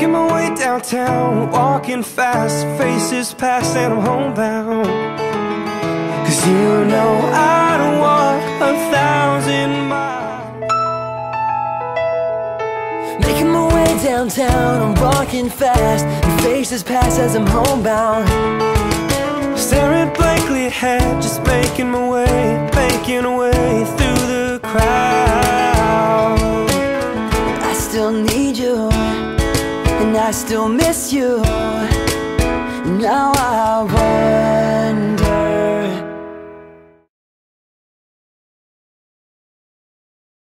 Making my way downtown, walking fast, faces pass and I'm homebound. Cause you know I don't want 1,000 miles. Making my way downtown, I'm walking fast, your faces pass as I'm homebound. Staring blankly ahead, just making my way through the crowd. I still need you, and I still miss you. Now I wonder